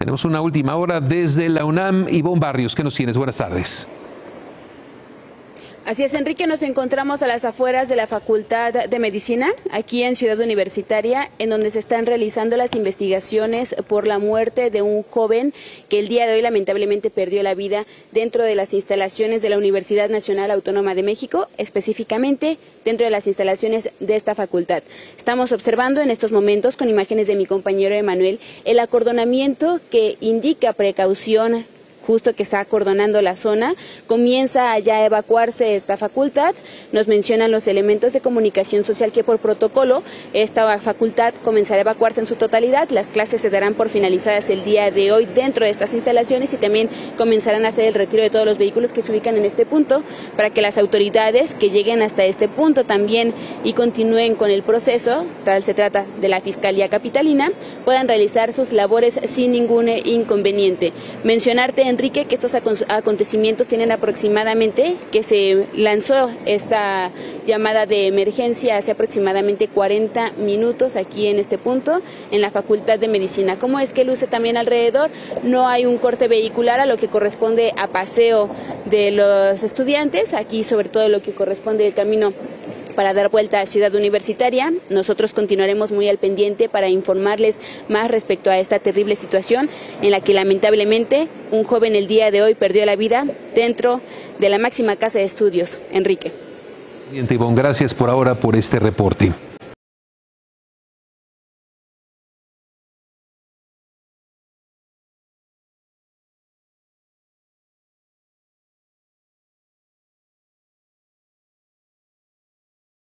Tenemos una última hora desde la UNAM. Ivonne Barrios, ¿qué nos tienes? Buenas tardes. Así es, Enrique, nos encontramos a las afueras de la Facultad de Medicina, aquí en Ciudad Universitaria, en donde se están realizando las investigaciones por la muerte de un joven que el día de hoy lamentablemente perdió la vida dentro de las instalaciones de la Universidad Nacional Autónoma de México, específicamente dentro de las instalaciones de esta facultad. Estamos observando en estos momentos, con imágenes de mi compañero Emanuel, el acordonamiento que indica precaución, justo que está acordonando la zona. Comienza ya a evacuarse esta facultad. Nos mencionan los elementos de comunicación social que por protocolo esta facultad comenzará a evacuarse en su totalidad. Las clases se darán por finalizadas el día de hoy dentro de estas instalaciones y también comenzarán a hacer el retiro de todos los vehículos que se ubican en este punto para que las autoridades que lleguen hasta este punto también y continúen con el proceso, tal se trata de la Fiscalía Capitalina, puedan realizar sus labores sin ningún inconveniente. Mencionarte, Enrique, que estos acontecimientos tienen aproximadamente, que se lanzó esta llamada de emergencia hace aproximadamente 40 minutos aquí en este punto, en la Facultad de Medicina. ¿Cómo es que luce también alrededor? No hay un corte vehicular a lo que corresponde a paseo de los estudiantes, aquí sobre todo lo que corresponde al camino para dar vuelta a Ciudad Universitaria. Nosotros continuaremos muy al pendiente para informarles más respecto a esta terrible situación en la que lamentablemente un joven el día de hoy perdió la vida dentro de la máxima casa de estudios. Enrique. Ivonne, gracias por ahora por este reporte.